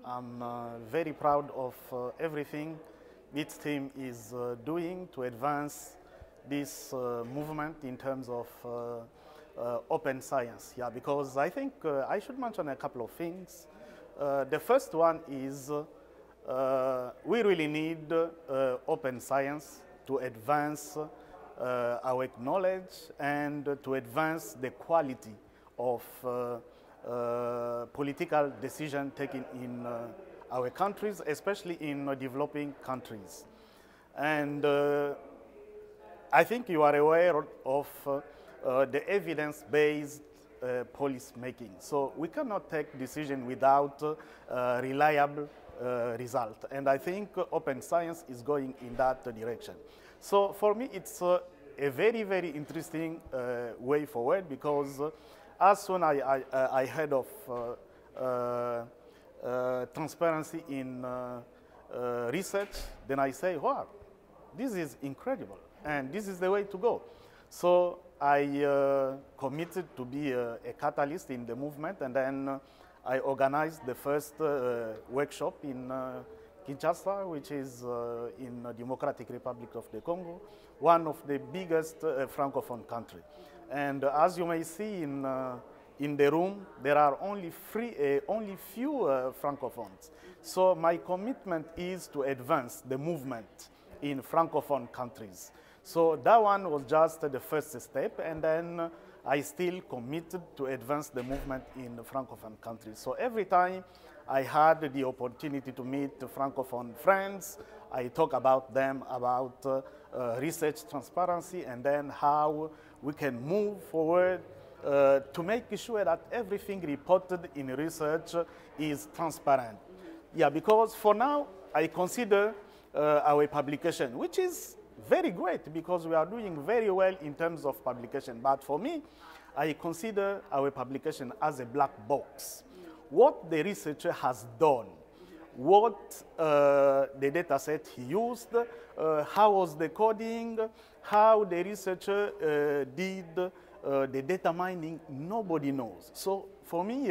I'm very proud of everything this team is doing to advance this movement in terms of open science. Yeah, because I think I should mention a couple of things. The first one is we really need open science to advance our knowledge and to advance the quality of political decision taken in our countries, especially in developing countries. And I think you are aware of the evidence-based policy making. So we cannot take decision without reliable result. And I think open science is going in that direction. So for me, it's a very, very interesting way forward, because as soon as I heard of transparency in research, then I say, wow, this is incredible, and this is the way to go. So I committed to be a catalyst in the movement, and then I organized the first workshop in Kinshasa, which is in the Democratic Republic of the Congo, one of the biggest francophone countries. And as you may see in the room, there are only few francophones. So my commitment is to advance the movement in francophone countries. So that one was just the first step, and then I still committed to advance the movement in the francophone countries. So every time I had the opportunity to meet francophone friends, I talk about them about research transparency, and then how we can move forward to make sure that everything reported in research is transparent. Yeah, because for now, I consider our publication, which is very great because we are doing very well in terms of publication. But for me, I consider our publication as a black box. What the researcher has done, what the data set he used, how was the coding, how the researcher did the data mining, nobody knows. So for me,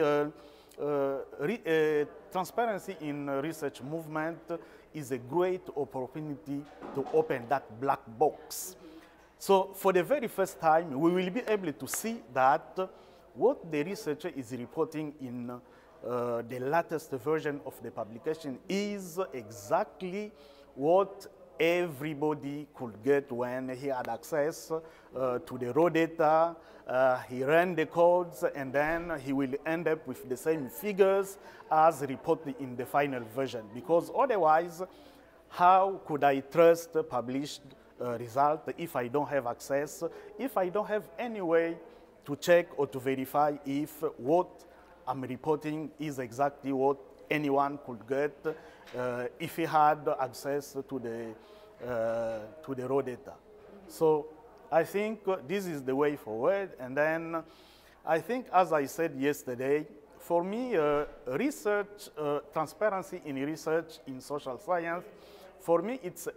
transparency in research movement is a great opportunity to open that black box. So for the very first time, we will be able to see that what the researcher is reporting in the latest version of the publication is exactly what everybody could get when he had access to the raw data. He ran the codes, and then he will end up with the same figures as reported in the final version. Because otherwise, how could I trust published result if I don't have access, if I don't have any way to check or to verify if what I'm reporting is exactly what anyone could get if he had access to the raw data. So I think this is the way forward. And then I think, as I said yesterday, for me, research, transparency in research in social science, for me, it's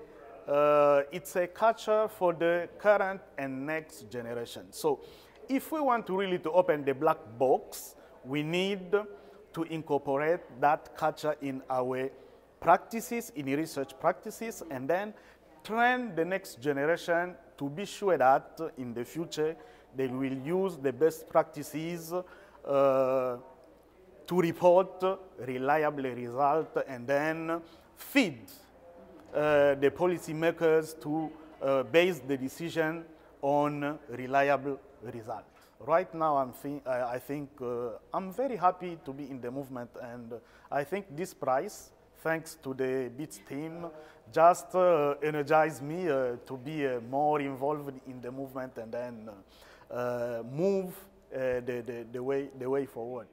a culture for the current and next generation. So if we want to really to open the black box, we need to incorporate that culture in our practices, in research practices, and then train the next generation to be sure that in the future they will use the best practices to report reliable results, and then feed the policymakers to base the decision on reliable results. Right now, I think I'm very happy to be in the movement, and I think this prize, thanks to the BITS team, just energized me to be more involved in the movement, and then move the way forward.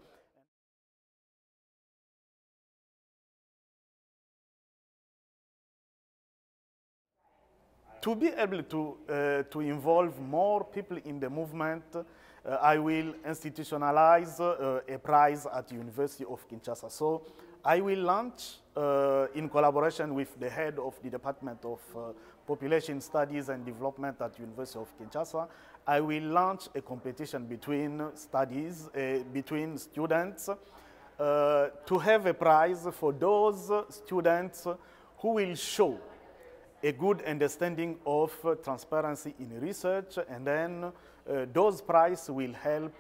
To be able to involve more people in the movement, I will institutionalize a prize at the University of Kinshasa. So I will launch, in collaboration with the head of the Department of Population Studies and Development at the University of Kinshasa, I will launch a competition between between students to have a prize for those students who will show a good understanding of transparency in research, and then those prizes will help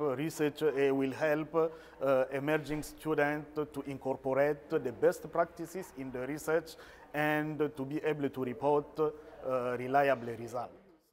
emerging students to incorporate the best practices in the research and to be able to report reliable results.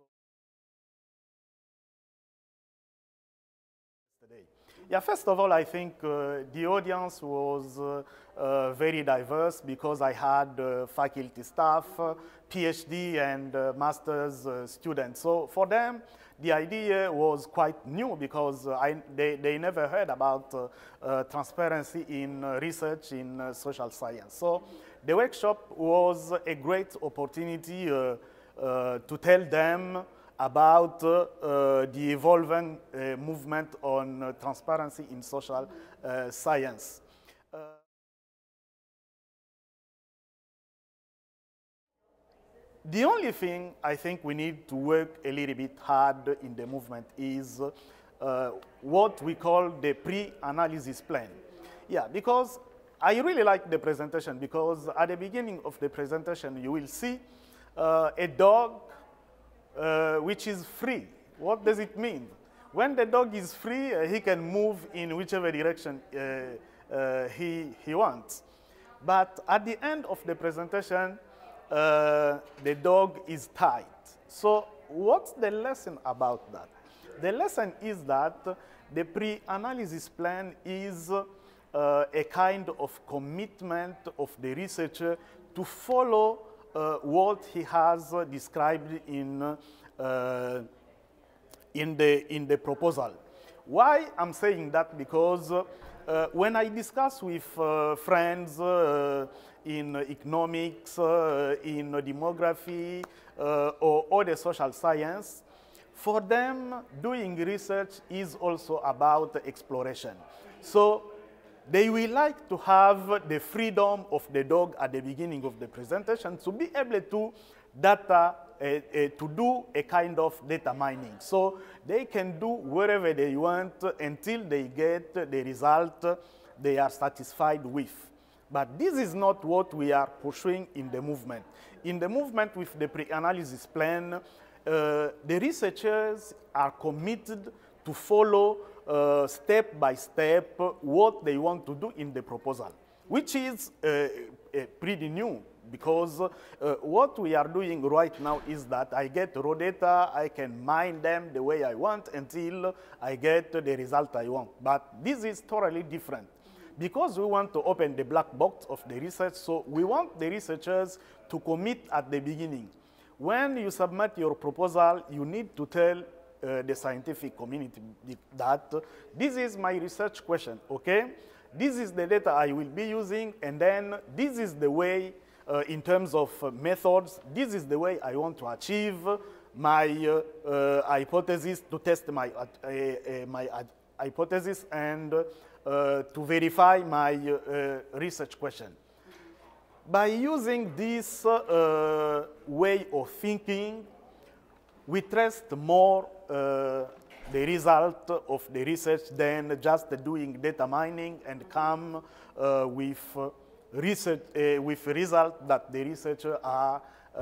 Yeah, first of all, I think the audience was very diverse because I had faculty staff, PhD and master's students. So for them, the idea was quite new because they never heard about transparency in research in social science. So the workshop was a great opportunity to tell them about the evolving movement on transparency in social science. The only thing I think we need to work a little bit hard in the movement is what we call the pre-analysis plan. Yeah, because I really like the presentation because at the beginning of the presentation you will see a dog which is free. What does it mean? When the dog is free, he can move in whichever direction he wants. But at the end of the presentation, the dog is tied. So what's the lesson about that? The lesson is that the pre-analysis plan is a kind of commitment of the researcher to follow what he has described in the proposal. Why I'm saying that? Because when I discuss with friends in economics, in demography, or other social science, for them, doing research is also about exploration. So they will like to have the freedom of the dog at the beginning of the presentation to be able to to do a kind of data mining. So they can do whatever they want until they get the result they are satisfied with. But this is not what we are pursuing in the movement. In the movement with the pre-analysis plan, the researchers are committed to follow step by step what they want to do in the proposal, which is pretty new. Because what we are doing right now is that I get raw data, I can mine them the way I want until I get the result I want. But this is totally different. Because we want to open the black box of the research, so we want the researchers to commit at the beginning. When you submit your proposal, you need to tell the scientific community that this is my research question, okay? This is the data I will be using, and then this is the way in terms of methods, this is the way I want to achieve my hypothesis, to test my hypothesis and to verify my research question. By using this way of thinking, we trust more the result of the research than just doing data mining and come with research with results that the researchers are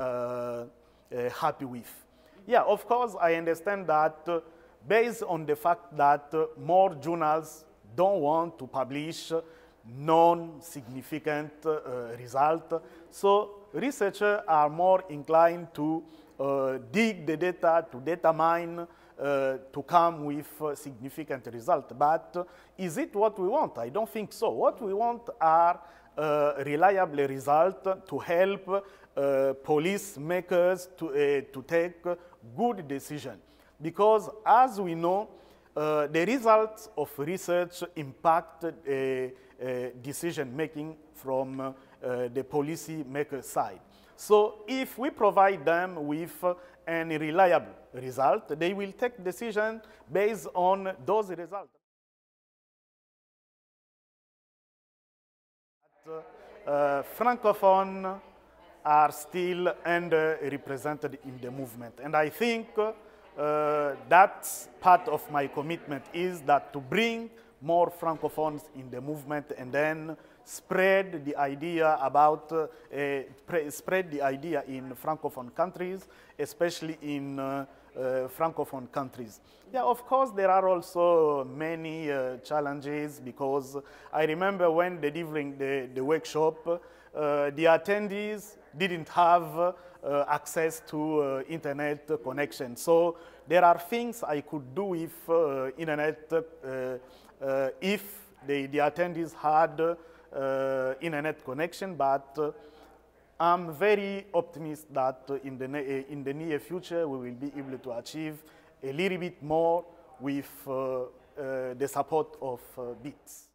happy with. Yeah, of course, I understand that based on the fact that more journals don't want to publish non-significant results, so researchers are more inclined to dig the data, to data mine, to come with significant results. But is it what we want? I don't think so. What we want are reliable results to help police makers to take good decisions. Because as we know, the results of research impact decision making from the policy maker side. So if we provide them with a reliable result, they will take decisions based on those results. Francophone are still underrepresented in the movement. And I think that's part of my commitment, is that to bring more francophones in the movement, and then spread the idea about spread the idea in francophone countries, especially in francophone countries. Yeah, of course, there are also many challenges, because I remember when delivering the workshop, the attendees didn't have access to internet connection. So there are things I could do with internet if the attendees had internet connection, but I'm very optimistic that in the near future we will be able to achieve a little bit more with the support of BITS.